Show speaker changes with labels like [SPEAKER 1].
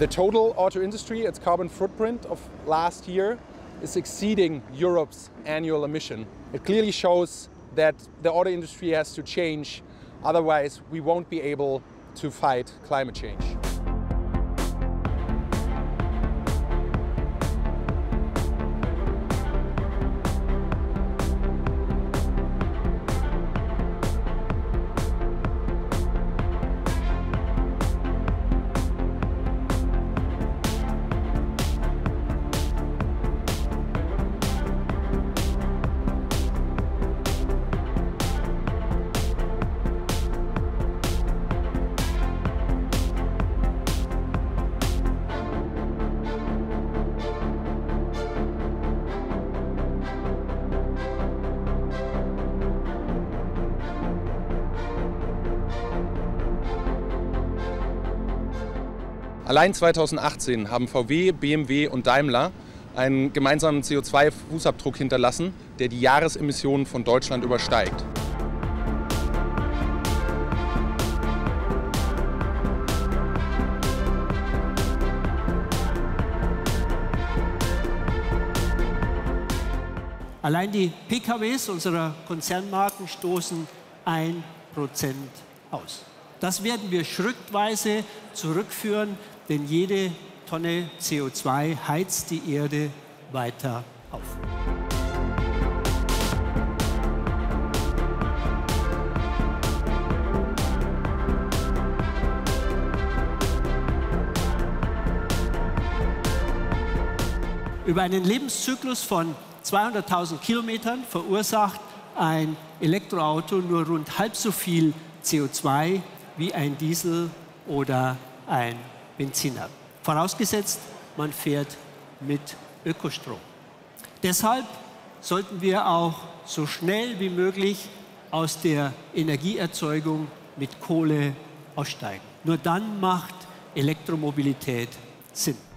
[SPEAKER 1] The total auto industry, its carbon footprint of last year is exceeding Europe's annual emission. It clearly shows that the auto industry has to change, otherwise we won't be able to fight climate change. Allein 2018 haben VW, BMW und Daimler einen gemeinsamen CO2-Fußabdruck hinterlassen, der die Jahresemissionen von Deutschland übersteigt.
[SPEAKER 2] Allein die PKWs unserer Konzernmarken stoßen 1% aus. Das werden wir schrittweise zurückführen, denn jede Tonne CO2 heizt die Erde weiter auf. Über einen Lebenszyklus von 200.000 Kilometern verursacht ein Elektroauto nur rund halb so viel CO2 wie ein Diesel oder ein Benziner. Vorausgesetzt, man fährt mit Ökostrom. Deshalb sollten wir auch so schnell wie möglich aus der Energieerzeugung mit Kohle aussteigen. Nur dann macht Elektromobilität Sinn.